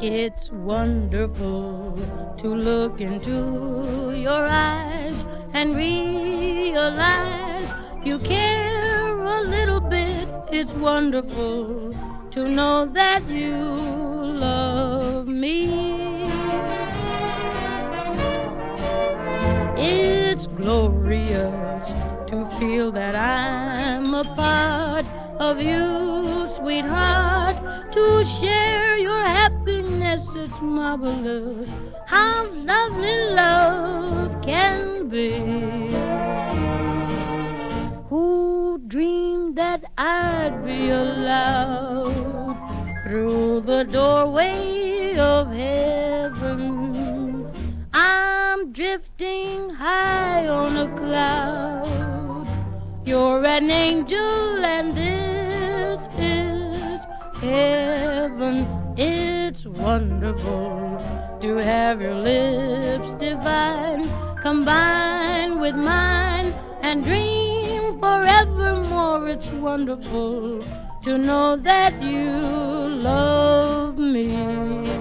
It's wonderful to look into your eyes and realize you care a little bit. It's wonderful to know that you love me. It's glorious to feel that I'm a part of you, sweetheart. To share your happiness, it's marvelous how lovely love can be. Who dreamed that I'd be allowed through the doorway of heaven? I'm drifting high on a cloud. You're an angel and this is heaven. It's wonderful to have your lips divine combine with mine and dream forevermore. It's wonderful to know that you love me.